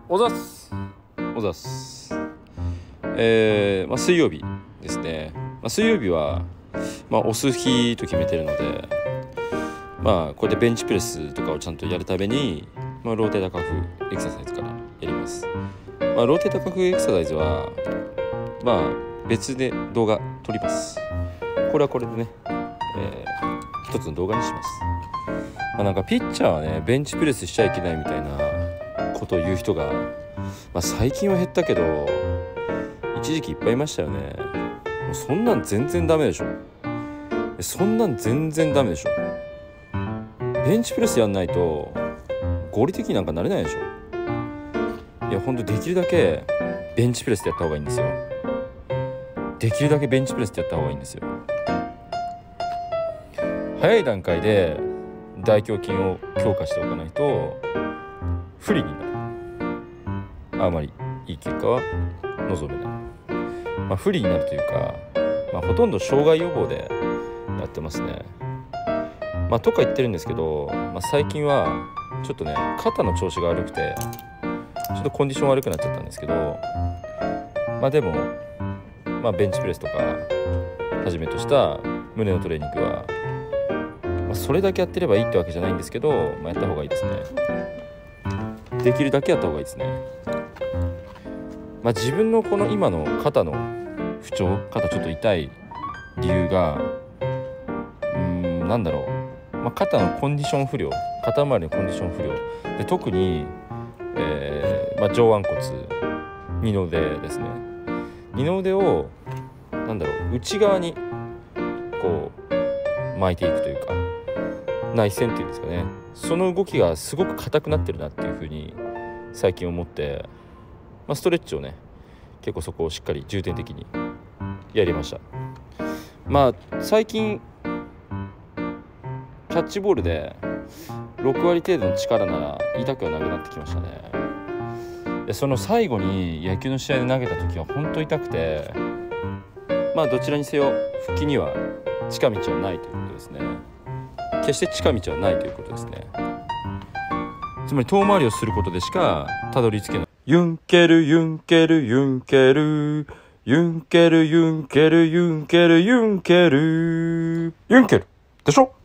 おざっす。水曜日ですね。水曜日は、押す日と決めてるので、こうやってベンチプレスとかをちゃんとやるために、ローテータカフエクササイズからやります。ローテータカフエクササイズは、別で動画撮ります。これはこれでね、一つの動画にします。なんかピッチャーはね、ベンチプレスしちゃいけないみたいなことを言う人が、最近は減ったけど一時期いっぱいいましたよね。もうそんなん全然ダメでしょ。ベンチプレスやんないと合理的になんかなれないでしょ。いやほんとできるだけベンチプレスでやった方がいいんですよ。早い段階で大胸筋を強化しておかないと不利になる。あまりいい結果は望めない。不利になるというか、ほとんど障害予防でやってますね。とか言ってるんですけど、最近はちょっとね肩の調子が悪くてちょっとコンディション悪くなっちゃったんですけど、でもベンチプレスとかはじめとした胸のトレーニングは、それだけやってればいいってわけじゃないんですけど、やった方がいいですね。できるだけやった方がいいですね。自分のこの今の肩の不調、肩ちょっと痛い理由が肩のコンディション不良、肩周りのコンディション不良で、特に、上腕骨、二の腕ですね。二の腕を内側にこう巻いていくというか、内旋っていうんですかね、その動きがすごく硬くなってるなっていうふうに最近思って、ストレッチをね結構そこをしっかり重点的にやりました。最近キャッチボールで6割程度の力なら痛くはなくなってきましたね。でその最後に野球の試合で投げた時は本当痛くて、どちらにせよ復帰には近道はないということですね。決して近道はないということですね。つまり遠回りをすることでしかたどり着けない。ユンケルユンケルユンケルユンケルユンケルユンケルユンケルユンケルでしょ。